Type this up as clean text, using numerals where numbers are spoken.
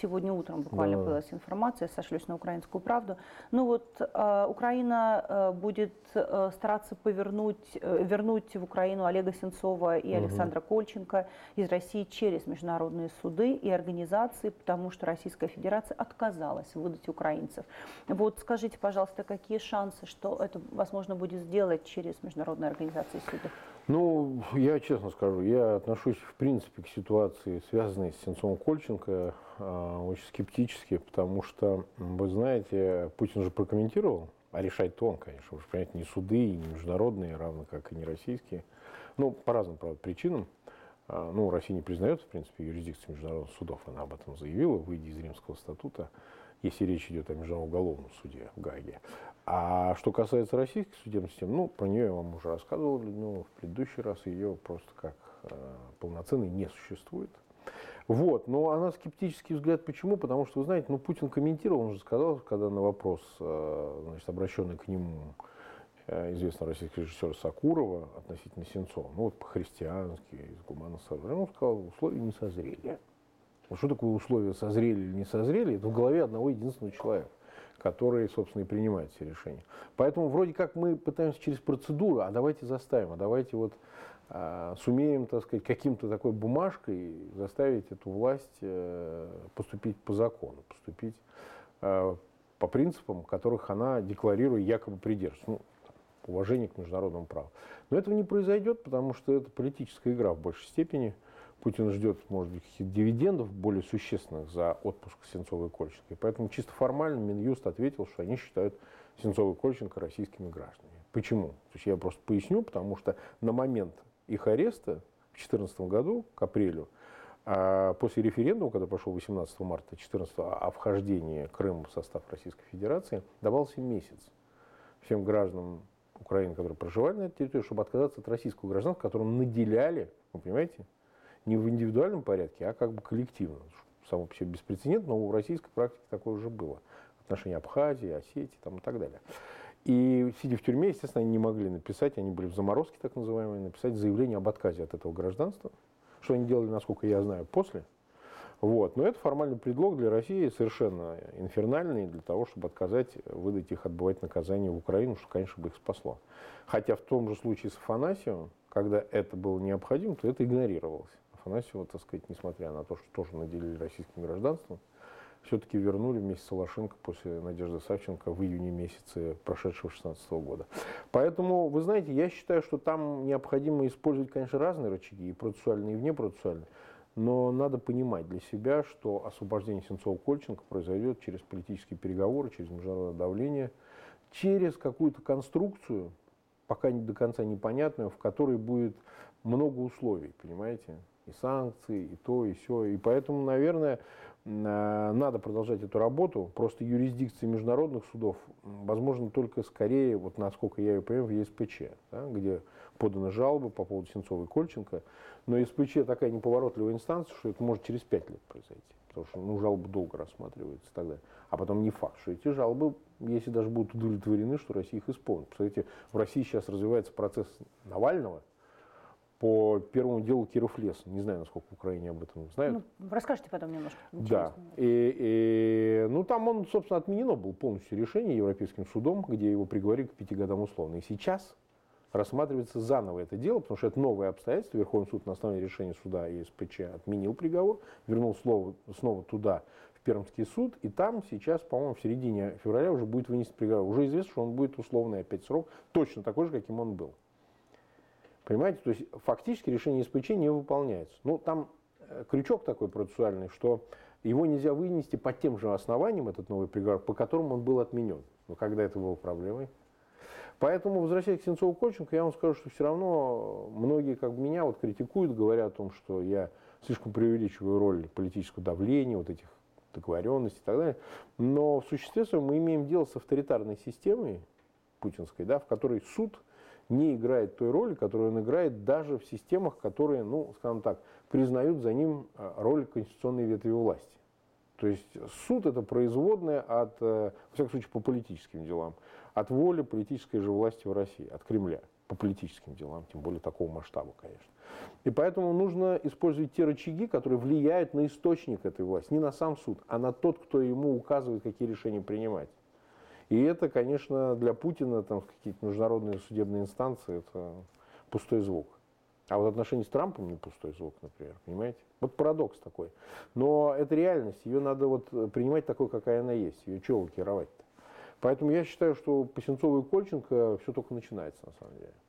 сегодня утром буквально появилась информация, сошлюсь на «Украинскую правду». Ну вот Украина будет стараться вернуть в Украину Олега Сенцова и Александра Кольченко из России через международные суды и организации, потому что Российская Федерация отказалась выдать украинцев. Вот скажите, пожалуйста, какие шансы, что это возможно будет сделать через международные организации и суды? Ну, я честно скажу, я отношусь в принципе к ситуации, связанной с Сенцовым Кольченко, очень скептически, потому что, вы знаете, Путин же прокомментировал, а решать-то он, конечно, вы же понимаете, не суды, и не международные, равно как и не российские, ну, по разным, правда, причинам. Ну, Россия не признает, в принципе, юрисдикцию международных судов, она об этом заявила, выйдя из Римского статута, если речь идет о Международном уголовном суде в Гааге. А что касается российской судебной системы, ну, про нее я вам уже рассказывал, Людмила, в предыдущий раз ее просто как полноценной не существует. Вот, но она скептический взгляд. Почему? Потому что, вы знаете, ну, Путин комментировал, он же сказал, когда на вопрос, значит, обращенный к нему известного российского режиссера Сакурова относительно Сенцова, ну, вот по-христиански, из гуманно-соображения, он сказал, условия не созрели. Вот что такое условия, созрели или не созрели, это в голове одного единственного человека, который, собственно, и принимает все решения. Поэтому вроде как мы пытаемся через процедуру, а давайте заставим, а давайте вот сумеем, так сказать, каким-то такой бумажкой заставить эту власть поступить по закону, поступить по принципам, которых она, декларируя, якобы придерживается. Ну, уважение к международному праву. Но этого не произойдет, потому что это политическая игра в большей степени. Путин ждет, может быть, каких-то дивидендов более существенных за отпуск Сенцова и Кольченко. И поэтому чисто формально Минюст ответил, что они считают Сенцова и Кольченко российскими гражданами. Почему? То есть я просто поясню, потому что на момент их ареста в 2014 году, к апрелю, после референдума, когда прошел 18 марта 2014 о вхождении Крыма в состав Российской Федерации, давался месяц всем гражданам Украины, которые проживали на этой территории, чтобы отказаться от российского гражданства, которым наделяли, вы понимаете, не в индивидуальном порядке, а как бы коллективно. Само по себе беспрецедентно, но в российской практике такое уже было. В отношении Абхазии, Осетии там, и так далее. И сидя в тюрьме, естественно, они не могли написать, они были в заморозке так называемой, написать заявление об отказе от этого гражданства, что они делали, насколько я знаю, после. Вот. Но это формальный предлог для России, совершенно инфернальный, для того, чтобы отказать, выдать их, отбывать наказание в Украину, что, конечно, бы их спасло. Хотя в том же случае с Афанасьевым, когда это было необходимо, то это игнорировалось. Афанасьева, так сказать, несмотря на то, что тоже наделили российским гражданством, все-таки вернули вместе с Лошенко после Надежды Савченко в июне месяце прошедшего 2016 года. Поэтому, вы знаете, я считаю, что там необходимо использовать, конечно, разные рычаги, и процессуальные, и внепроцессуальные. Но надо понимать для себя, что освобождение Сенцова-Кольченко произойдет через политические переговоры, через международное давление, через какую-то конструкцию, пока не до конца непонятную, в которой будет много условий, понимаете? И санкции, и то, и сё. И поэтому, наверное, надо продолжать эту работу. Просто юрисдикции международных судов, возможно, только скорее, вот насколько я ее понимаю, в ЕСПЧ, да, где поданы жалобы по поводу Сенцова и Кольченко. Но ЕСПЧ такая неповоротливая инстанция, что это может через 5 лет произойти. Потому что жалобы долго рассматриваются и так далее. А потом не факт, что эти жалобы, если даже будут удовлетворены, что Россия их исполнит. Посмотрите, в России сейчас развивается процесс Навального по первому делу Киров-Лес. Не знаю, насколько в Украине об этом знают. Ну, расскажите потом немножко. Да. Ну, там он, собственно, отменено было полностью решение Европейским судом, где его приговорили к 5 годам условно. И сейчас рассматривается заново это дело, потому что это новые обстоятельства. Верховный суд на основании решения суда ЕСПЧ отменил приговор, вернул снова туда, в Пермский суд, и там сейчас, по-моему, в середине февраля уже будет вынесен приговор. Уже известно, что он будет условный опять срок, точно такой же, каким он был. Понимаете, то есть фактически решение СПЧ не выполняется. Ну, там крючок такой процессуальный, что его нельзя вынести по тем же основаниям, этот новый приговор, по которым он был отменен. Но когда это было проблемой? Поэтому, возвращаясь к Сенцову-Кольченко, я вам скажу, что все равно многие, как меня, вот критикуют, говорят о том, что я слишком преувеличиваю роль политического давления, вот этих договоренностей и так далее. Но в существе своем мы имеем дело с авторитарной системой путинской, да, в которой суд не играет той роли, которую он играет даже в системах, которые, ну, скажем так, признают за ним роль конституционной ветви власти. То есть суд это производное от, во всяком случае, по политическим делам, от воли политической же власти в России, от Кремля. по политическим делам, тем более такого масштаба, конечно. И поэтому нужно использовать те рычаги, которые влияют на источник этой власти, не на сам суд, а на тот, кто ему указывает, какие решения принимать. И это, конечно, для Путина, там, какие-то международные судебные инстанции, это пустой звук. А вот отношения с Трампом не пустой звук, например, понимаете? Вот парадокс такой. Но это реальность, ее надо вот принимать такой, какая она есть, ее чего лакировать-то. Поэтому я считаю, что по Сенцову и Кольченко все только начинается, на самом деле.